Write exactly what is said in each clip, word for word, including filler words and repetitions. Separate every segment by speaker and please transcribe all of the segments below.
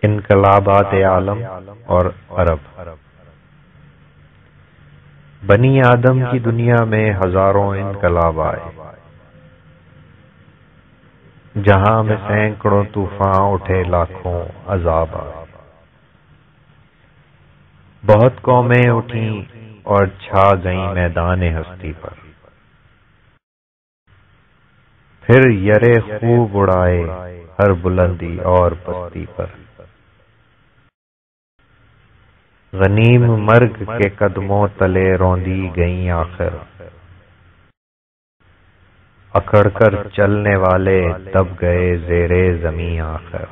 Speaker 1: انقلابات عالم اور عرب۔ بنی آدم کی دنیا میں ہزاروں انقلاب آئے، جہاں میں سینکڑوں طوفان اٹھے، لاکھوں عذاب آئے۔ بہت قومیں اٹھیں اور چھا گئیں میدان ہستی پر، پھر یرے خوب اڑائے ہر بلندی اور پستی پر۔ غنیم مرگ کے قدموں تلے روندی گئیں آخر، اکڑ کر چلنے والے دب گئے زیرے زمیں آخر۔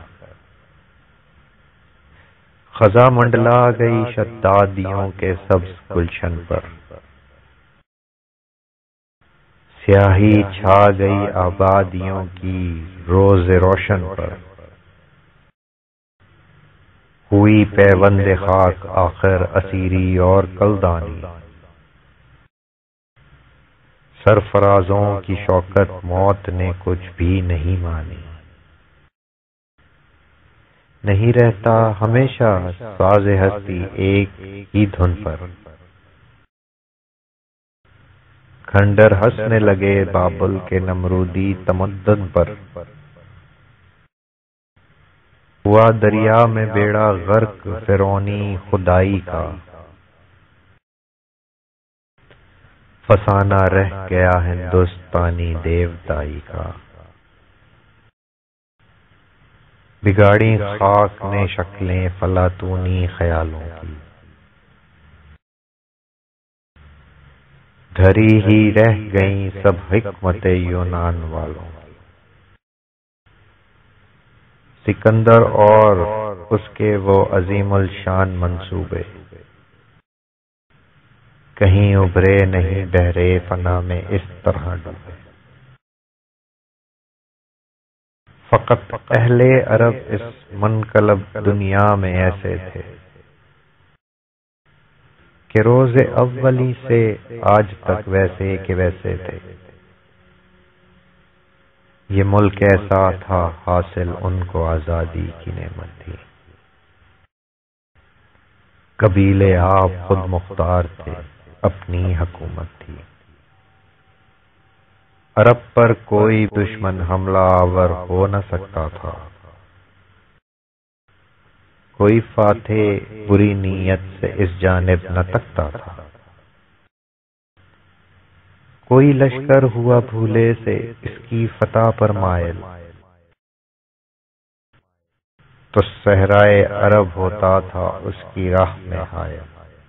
Speaker 1: خزاں منڈلا گئی شدادیوں کے سبز گلشن پر، سیاہی چھا گئی آبادیوں کی روز روشن پر۔ ہوئی پیوند خاک آخر اسیری اور کلدانی، سرفرازوں کی شوکت موت نے کچھ بھی نہیں مانی۔ نہیں رہتا ہمیشہ ساز ہستی ایک ہی دھن پر، کھنڈر ہنسنے لگے بابل کے نمرودی تمدن پر۔ ہوا دریا میں بیڑا غرق فرعونی خدائی کا، فسانہ رہ گیا ہندوستانی دیوتائی کا۔ بگاڑی خاک نے شکلیں فلاطونی خیالوں کی، دھری ہی رہ گئیں سب حکمت یونان والوں کی۔ سکندر اور اس کے وہ عظیم الشان منصوبے، کہیں ابھرے نہیں بحرے فنا میں اس طرح ڈوبے۔ فقط اہل عرب اس منقلب دنیا میں ایسے تھے کہ روز اولی سے آج تک ویسے کے ویسے تھے۔ یہ ملک ایسا تھا حاصل ان کو آزادی کی نعمت تھی۔ قبیلے آپ خود مختار تھے، اپنی حکومت تھی۔ عرب پر کوئی دشمن حملہ آور ہو نہ سکتا تھا، کوئی فاتح بری نیت سے اس جانب نہ تکتا تھا۔ کوئی لشکر ہوا بھولے سے اس کی فتح پر مائل، تو صحرائے عرب ہوتا تھا اس کی راہ میں حائل۔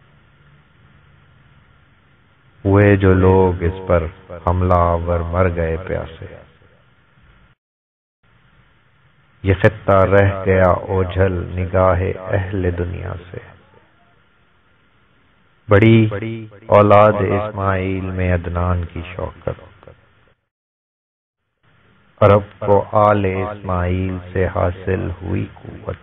Speaker 1: ہوئے جو لوگ اس پر حملہ آور مر گئے پیاسے، یہ خطہ رہ گیا اوجھل نگاہ اہل دنیا سے۔ بڑی اولاد اسماعیل میں عدنان کی شوکت، عرب کو آل اسماعیل سے حاصل ہوئی قوت۔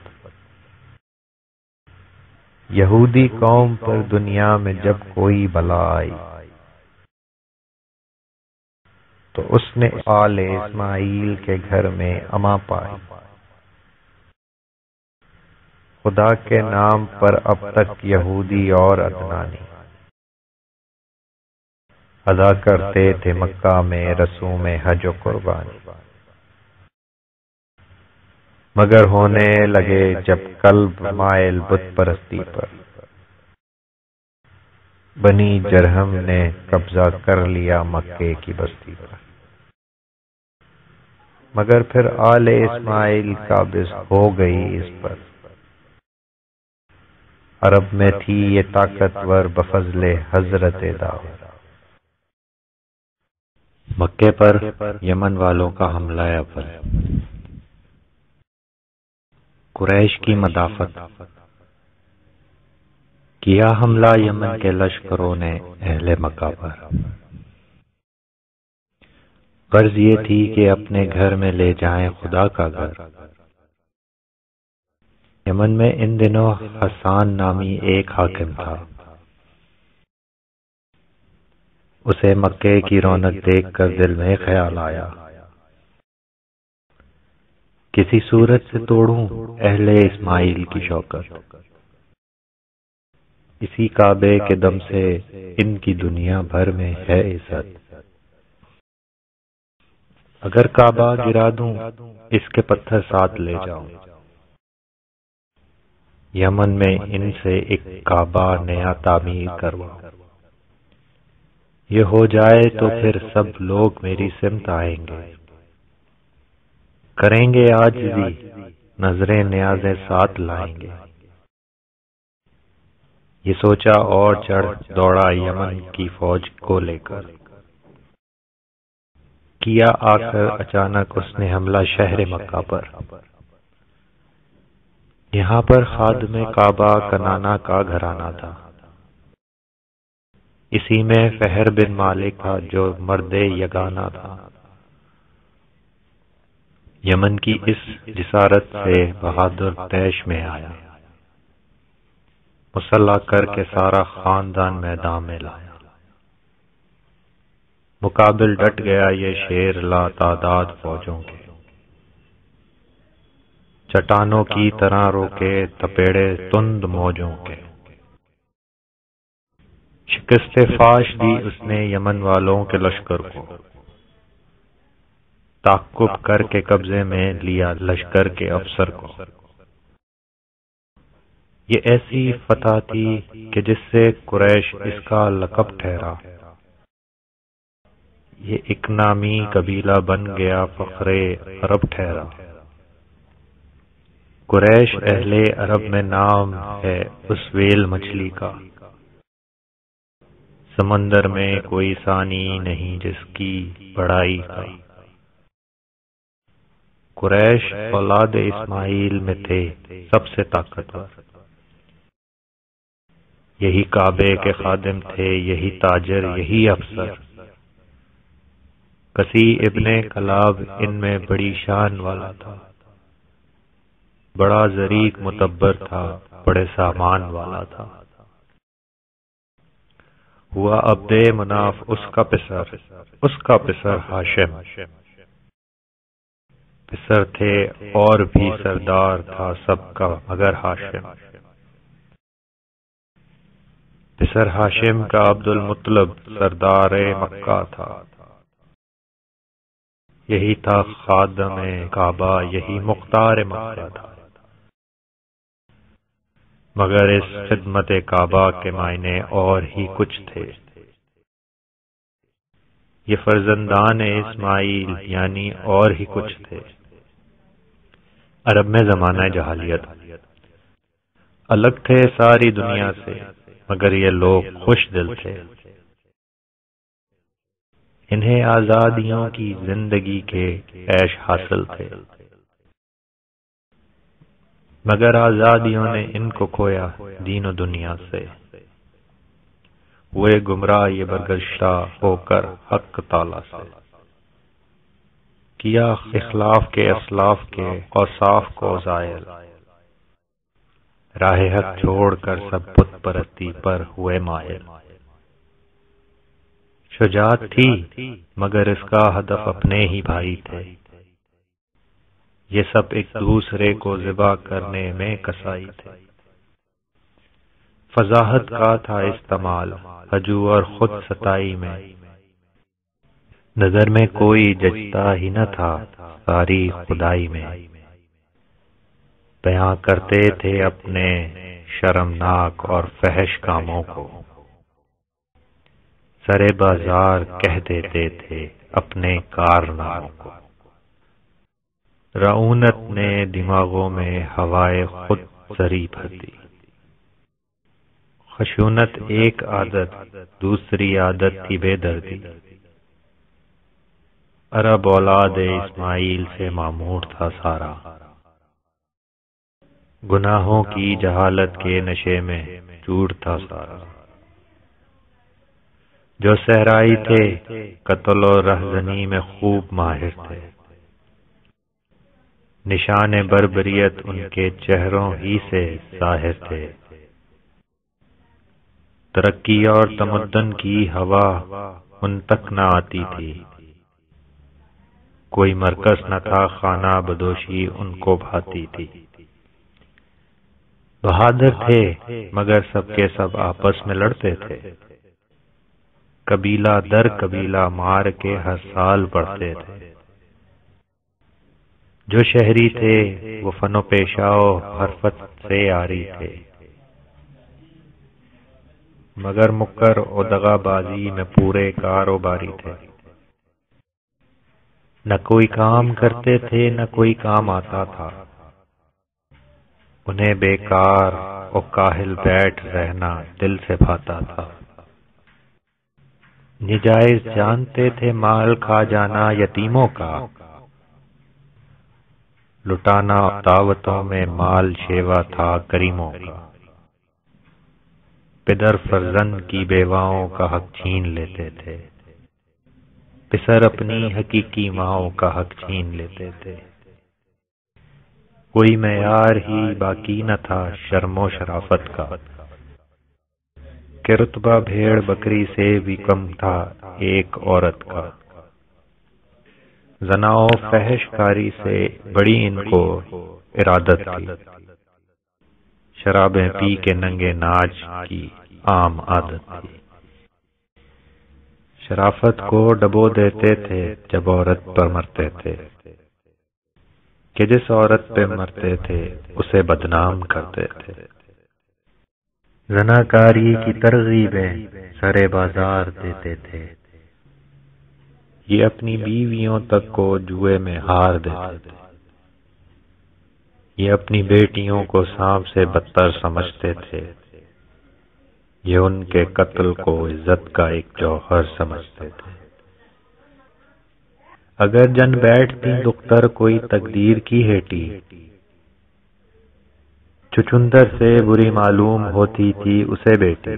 Speaker 1: یہودی قوم پر دنیا میں جب کوئی بلا آئی، تو اس نے آل اسماعیل کے گھر میں اما پائی۔ خدا کے نام پر اب تک یہودی اور عدنانی ادا کرتے تھے مکہ میں رسوم حج و قربانی، مگر ہونے لگے جب قلب مائل بت پرستی پر، بنی جرہم نے قبضہ کر لیا مکے کی بستی پر۔ مگر پھر آل اسماعیل قابض ہو گئی اس پر، عرب میں تھی یہ طاقتور بفضل حضرت داؤد۔ مکے پر یمن والوں کا حملہ اول۔ قریش کی مدافعت۔ کیا حملہ یمن کے لشکروں نے اہل مکہ پر۔ غرض یہ تھی کہ اپنے گھر میں لے جائیں خدا کا گھر۔ یمن میں ان دنوں حسان نامی ایک حاکم تھا، اسے مکے کی رونق دیکھ کر دل میں خیال آیا کسی صورت سے توڑوں اہل اسماعیل کی شوکت، اسی کعبے کے دم سے ان کی دنیا بھر میں ہے عزت۔ اگر کعبہ گرا دوں اس کے پتھر ساتھ لے جاؤں، یمن میں ان سے ایک کعبہ نیا تعمیر کرواؤں، یہ ہو جائے تو پھر سب لوگ میری سمت آئیں گے، کریں گے عاجزی، نظریں نیازیں ساتھ لائیں گے۔ یہ سوچا اور چڑھ دوڑا یمن کی فوج کو لے کر، کیا آ کر اچانک اس نے حملہ شہر مکہ پر۔ یہاں پر خادم کعبہ کنانا کا گھرانہ تھا، اسی میں فہر بن مالک تھا جو مرد یگانہ تھا۔ یمن کی اس جسارت سے بہادر طیش میں آیا، مسلح کر کے سارا خاندان میدان میں لایا۔ مقابل ڈٹ گیا یہ شیر لا تعداد فوجوں کے، چٹانوں کی طرح روکے تپیڑے تند موجوں کے۔ شکست فاش دی اس نے یمن والوں کے لشکر کو، تعقب کر کے قبضے میں لیا لشکر کے افسر کو۔ یہ ایسی فتح تھی کہ جس سے قریش اس کا لقب ٹھہرا، یہ ایک نامی قبیلہ بن گیا فخر عرب ٹھہرا۔ قریش اہل عرب میں نام ہے اس ویل مچھلی کا، سمندر میں کوئی ثانی نہیں جس کی بڑائی کا۔ قریش اولاد اسماعیل میں تھے سب سے طاقتور، یہی کعبے کے خادم تھے، یہی تاجر، یہی افسر۔ کسی ابن کلاب ان میں بڑی شان والا تھا، بڑا ظریف متبر تھا، بڑے سامان والا تھا۔ ہوا عبد مناف اس کا پسر، اس کا پسر ہاشم، پسر تھے اور بھی سردار تھا سب کا مگر ہاشم۔ پسر ہاشم کا عبد المطلب سردار مکہ تھا، یہی تھا خادم کعبہ، یہی مختار مکہ تھا۔ مگر اس خدمت کعبہ کے معنی اور ہی کچھ تھے۔ یہ فرزندان اسماعیل یعنی اور ہی کچھ تھے۔ عرب میں زمانہ جہالیت، الگ تھے ساری دنیا سے، مگر یہ لوگ خوش دل تھے۔ انہیں آزادیوں کی زندگی کے عیش حاصل تھے، مگر آزادیوں نے ان کو کھویا دین و دنیا سے۔ ہوئے گمراہ یہ برگشتہ ہو کر حق تعالی سے، کیا اخلاف کے اسلاف کے اوصاف کو زائل۔ راہ حق چھوڑ کر سب بت پرستی پر ہوئے مائل۔ شجاعت تھی مگر اس کا ہدف اپنے ہی بھائی تھے، یہ سب ایک دوسرے کو ذبح کرنے میں کسائی تھے۔ فضاحت کا تھا استعمال ہجو اور خود ستائی میں، نظر میں کوئی جچتا ہی نہ تھا ساری خدائی میں۔ بیان کرتے تھے اپنے شرمناک اور فحش کاموں کو، سرے بازار کہہ دیتے تھے اپنے کارناموں کو۔ رعونت نے دماغوں میں ہوائے خود سری بھر دی، خشونت ایک عادت دوسری عادت تھی بے دردی۔ عرب اولاد اسماعیل سے معمور تھا سارا، گناہوں کی جہالت کے نشے میں چور تھا سارا۔ جو صحرائی تھے قتل و رہزنی میں خوب ماہر تھے، نشان بربریت ان کے چہروں ہی سے ظاہر تھے۔ ترقی اور تمدن کی ہوا ان تک نہ آتی تھی، کوئی مرکز نہ تھا، خانہ بدوشی ان کو بھاتی تھی۔ بہادر تھے مگر سب کے سب آپس میں لڑتے تھے، قبیلہ در قبیلہ مار کے ہر سال بڑھتے تھے۔ جو شہری تھے وہ فن و پیشہ و حرفت سے عاری تھے، مگر مکر و دغا بازی میں پورے کاروباری تھے۔ نہ کوئی کام کرتے تھے نہ کوئی کام آتا تھا، انہیں بیکار اور کاہل بیٹھ رہنا دل سے بھاتا تھا۔ نجائز جانتے تھے مال کھا جانا یتیموں کا، لٹانا دعوتوں میں مال شیوا تھا کریموں کا۔ پدر فرزند کی بیواؤں کا حق چھین لیتے تھے، پسر اپنی حقیقی ماؤں کا حق چھین لیتے تھے۔ کوئی معیار ہی باقی نہ تھا شرم و شرافت کا، کہ رتبہ بھیڑ بکری سے بھی کم تھا ایک عورت کا۔ زنا و فحش کاری سے بڑی ان کو ارادت تھی، شرابیں پی کے ننگے ناچ کی عام عادت تھی۔ شرافت کو ڈبو دیتے تھے جب عورت پر مرتے تھے، کہ جس عورت پہ مرتے تھے اسے بدنام کرتے تھے۔ زناکاری کی ترغیبیں سرے بازار دیتے تھے، یہ اپنی بیویوں تک کو جوئے میں ہار دیتے تھے۔ یہ اپنی بیٹیوں کو سانپ سے بدتر سمجھتے تھے، یہ ان کے قتل کو عزت کا ایک جوہر سمجھتے تھے۔ اگر جن بیٹھتی دختر کوئی تقدیر کی ہیٹی، چچندر سے بری معلوم ہوتی تھی اسے بیٹی۔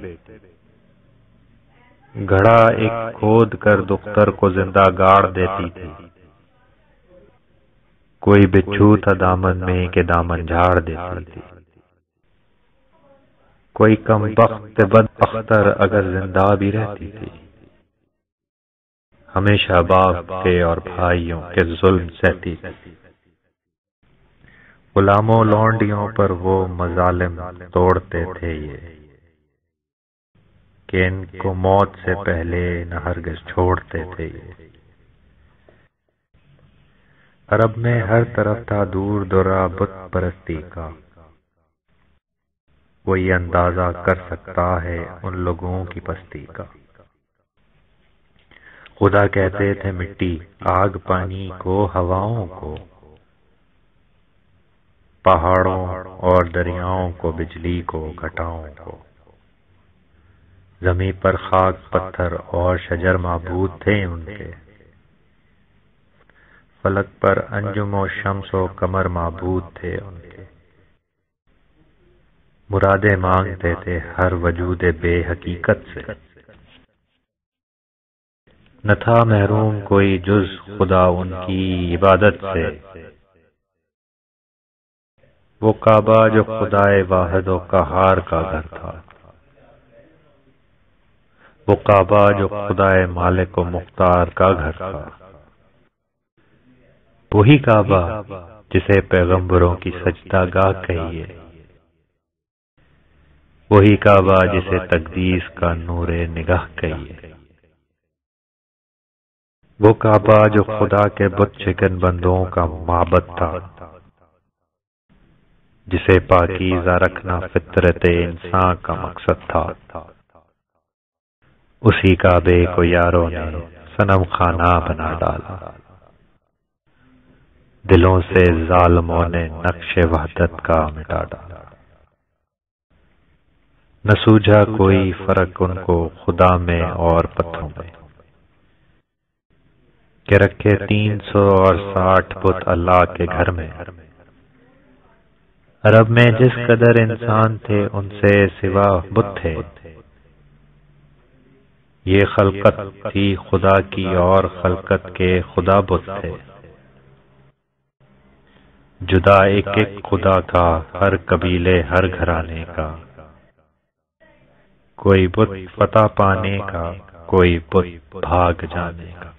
Speaker 1: گھڑا ایک کھود کر دختر کو زندہ گاڑ دیتی تھی، کوئی بچھو تھا دامن میں کہ دامن جھاڑ دیتی تھی۔ کوئی کم بخت بد اختر اگر زندہ بھی رہتی تھی، ہمیشہ باپ کے اور بھائیوں کے ظلم سہتی تھی۔ غلاموں لونڈیوں پر وہ مظالم توڑتے تھے یہ، کہ ان کو موت سے پہلے نہ ہرگز چھوڑتے تھے یہ۔ عرب میں ہر طرف تھا دور دورہ بت پرستی کا، کوئی اندازہ کر سکتا ہے ان لوگوں کی پستی کا۔ خدا کہتے تھے مٹی آگ پانی کو ہواؤں کو، پہاڑوں اور دریاؤں کو بجلی کو گھٹاؤں کو۔ زمیں پر خاک پتھر اور شجر معبود تھے ان کے، فلک پر انجم و شمس و قمر معبود تھے ان کے۔ مرادیں مانگتے تھے ہر وجود بے حقیقت سے، نہ تھا محروم کوئی جز خدا ان کی عبادت سے۔ وہ کعبہ جو خدائے واحد و قہار کا گھر تھا، وہ کعبہ جو خدائے مالک و مختار کا گھر تھا، وہی کعبہ جسے پیغمبروں کی سجدہ گاہ کہیے، وہی کعبہ جسے تقدیس کا نور نگاہ کہیے۔ وہ کعبہ جو خدا کے بت شکن بندوں کا معبد تھا، جسے پاکیزہ رکھنا فطرت انسان کا مقصد تھا، اسی کعبے کو یاروں نے صنم خانہ بنا ڈالا۔ دلوں سے ظالموں نے نقش وحدت کا مٹا ڈالا۔ نہ سوجھا کوئی فرق ان کو خدا میں اور پتھروں میں، کہ رکھے تین سو اور ساٹھ بت اللہ کے گھر میں۔ عرب میں جس قدر انسان تھے ان سے سوا بت تھے، یہ خلقت تھی خدا کی اور خلقت کے خدا بت تھے۔ جدا ایک ایک خدا کا ہر قبیلے ہر گھرانے کا، کوئی بت فتح پانے کا کوئی بت بھاگ جانے کا۔